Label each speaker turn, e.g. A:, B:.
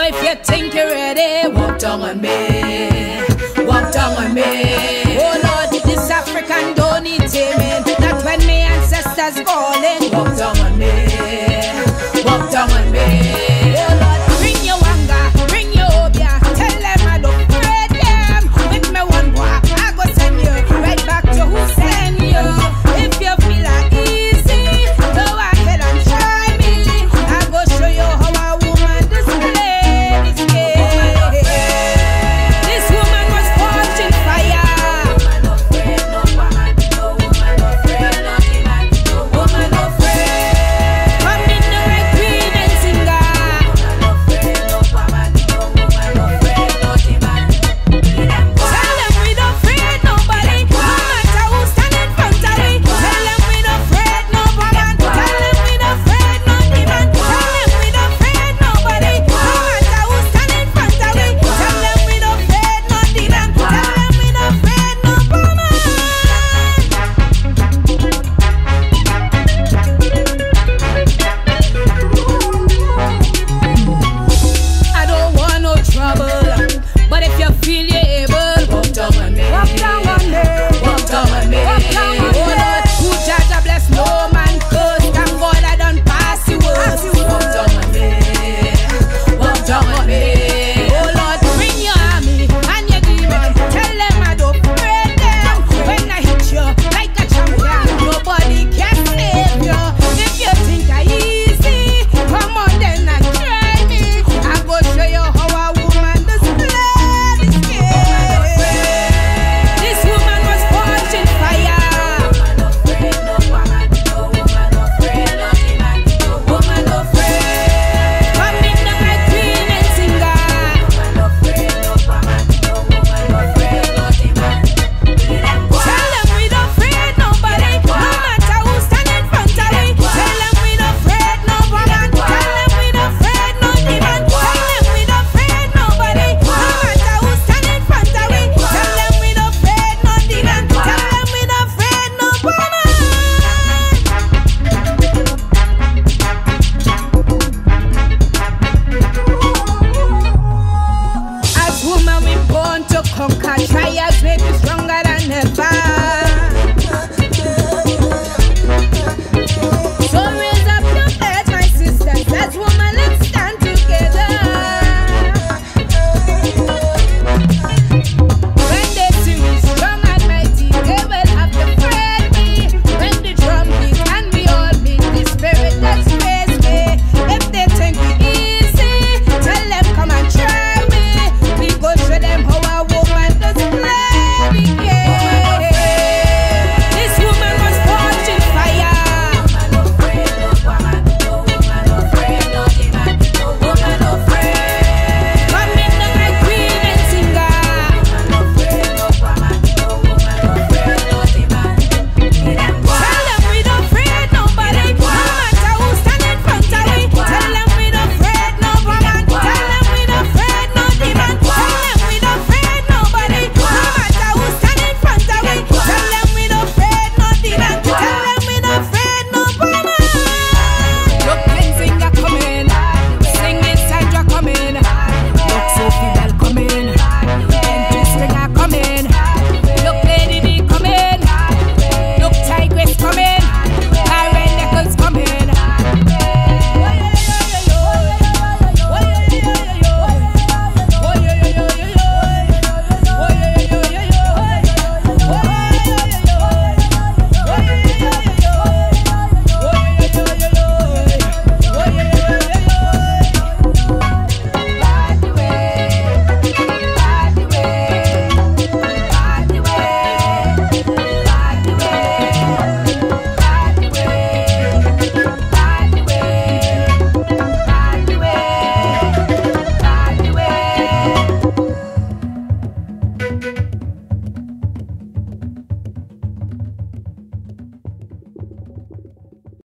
A: if you think you're ready, walk down on me. Walk down on me. Oh Lord, this African don't need taming. Not when my ancestors calling. Walk down on me. Walk down on me. Oh Lord, bring your anger, bring your obia. Tell them I don't afraid them. With me one boy, I go send you right back to who send you. If you feel like easy, go ahead and try me. I go show you how a woman display this game. This woman was forged in fire. Woman no afraid, no woman, no woman no afraid, no demon, no woman no afraid. Come in the right queen and singer. Woman no afraid, no woman, no woman no afraid, no demon. Tell them we don't afraid nobody, no matter who stand in front of we. Tell them we don't afraid no woman. Tell them we don't afraid no demon. Tell them we don't afraid nobody, no matter who stand in front of we. Tell them we don't afraid no demon. Tell them we don't afraid no woman. I don't want no trouble, but if you feel you're able, walk down on me. Walk down on me. Walk down on me. Walk down on me. Oh Lord, who judge a bless no man curse. Thank God I done pass the words. Walk down on me. Walk down on me. Oh Lord, bring your army and your demon. Tell them I don't afraid them. When I hit you like a champion, nobody can save you. If you think I easy, come on then and try me. I go show you how a woman display this game. This woman was forged in fire. Woman no afraid, no woman, no woman no afraid, no demon, no woman no afraid. Come in the right queen and singer. Woman no afraid, no woman, no woman no afraid, no demon. Tell them we don't afraid nobody, no matter who stand in front of we. Tell them we don't afraid no woman. Tell them we don't afraid no demon. Tell them we don't afraid nobody, no matter who stand in front of we. Tell them we don't afraid no demon. Tell them we don't afraid no woman. As woman we born to conquer. Trials make you strong